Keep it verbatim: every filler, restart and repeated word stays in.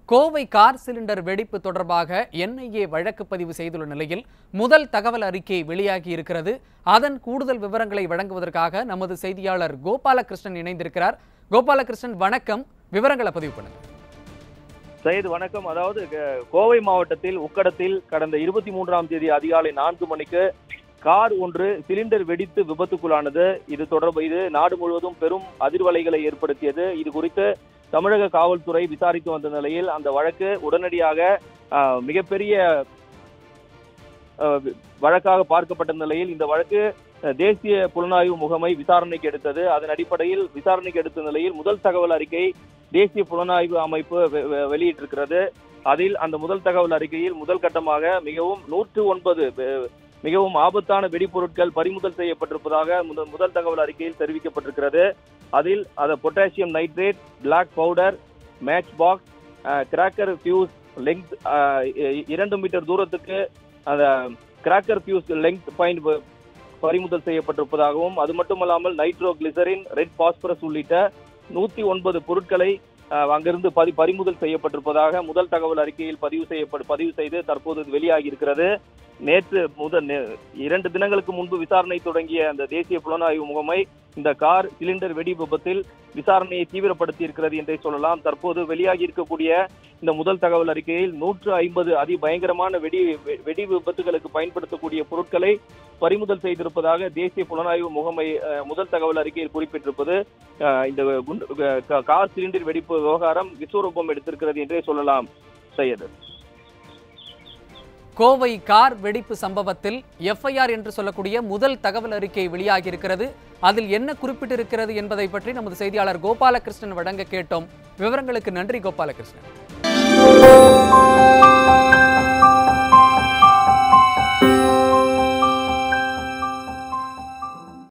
Kovai car cylinder வெடிப்பு தொடர்பாக என் ஐ ஏ வழக்கு பதிவு செய்துள்ள நிலையில் முதல் தகவல் அறிக்கை வெளியாகி இருக்கிறது. அதன் கூடுதல் விவரங்களை வழங்குவதற்காக நமது செய்தியாளர் கோபாலகிருஷ்ணன் இணைந்திருக்கிறார். கோபாலகிருஷ்ணன், வணக்கம். விவரங்களை பதிவு பண்ணுங்க. சையது, வணக்கம். அதாவது கோவை மாவட்டத்தில் உக்கடத்தில் கடந்த இருபத்தி மூன்றாம் தேதி அதிகாலை நான்கு மணிக்கு கார் ஒன்று சிலிண்டர் வெடித்து விபத்துக்குள்ளானது. இது தொடர்பு இது நாடு முழுவதும் பெரும் அதிர்வலைகளை ஏற்படுத்தியது. இது குறித்து தமிழக காவல்துறை விசாரித்து வந்த நிலையில் அந்த வழக்கு உடனடியாக மிகப்பெரிய வழக்காக பார்க்கப்பட்ட நிலையில் இந்த வழக்கு தேசிய புலனாய்வு முகமை விசாரணைக்கு எடுத்தது. அதன் அடிப்படையில் விசாரணைக்கு எடுத்த நிலையில் முதல் தகவல் அறிக்கை தேசிய புலனாய்வு அமைப்பு வெளியிட்டிருக்கிறது. அதில் அந்த முதல் தகவல் அறிக்கையில் முதல் கட்டமாக மிகவும் நூற்று ஒன்பது மிகவும் ஆபத்தான வெடிப்பொருட்கள் பறிமுதல் செய்யப்பட்டிருப்பதாக முதல் முதல் தகவல் அறிக்கையில் தெரிவிக்கப்பட்டிருக்கிறது. அதில் அது potassium nitrate, black powder, match box, cracker fuse length இரண்டு மீட்டர் தூரத்துக்கு அந்த கிராக்கர் ஃபியூஸ் லெங்த் பாயிண்ட் பறிமுதல் செய்யப்பட்டிருப்பதாகவும், அது மட்டுமல்லாமல் நைட்ரோ கிளிசரின், ரெட் பாஸ்பரஸ் உள்ளிட்ட நூத்தி ஒன்பது பொருட்களை அங்கிருந்து பதி பறிமுதல் செய்யப்பட்டிருப்பதாக முதல் தகவல் அறிக்கையில் பதிவு செய்யப்பட்டு பதிவு செய்து தற்போது வெளியாகி இருக்கிறது. நேற்று முதல் இரண்டு தினங்களுக்கு முன்பு விசாரணை தொடங்கிய அந்த தேசிய புலனாய்வு முகமை இந்த கார் சிலிண்டர் வெடி விபத்தில் விசாரணையை தீவிரப்படுத்தி இருக்கிறது என்றே சொல்லலாம். தற்போது வெளியாகி இருக்கக்கூடிய இந்த முதல் தகவல் அறிக்கையில் நூற்று ஐம்பது அதி பயங்கரமான வெடி வெடி விபத்துகளுக்கு பயன்படுத்தக்கூடிய பொருட்களை பறிமுதல் செய்திருப்பதாக தேசிய புலனாய்வு முகமை முதல் தகவல் அறிக்கையில் குறிப்பிட்டிருப்பது இந்த கார் சிலிண்டர் வெடிப்பு விவகாரம் விஸ்வரூபம் எடுத்திருக்கிறது என்றே சொல்லலாம். சையது, கோவை கார் வெடிப்பு சம்பவத்தில் எஃப் ஐ ஆர் என்று சொல்லக்கூடிய முதல் தகவல் அறிக்கை வெளியாகி இருக்கிறது. அதில் என்ன குறிப்பிட்டிருக்கிறது என்பதை பற்றி நமது செய்தியாளர் கோபாலகிருஷ்ணன் வழங்க கேட்டோம். விவரங்களுக்கு நன்றி கோபாலகிருஷ்ணன்.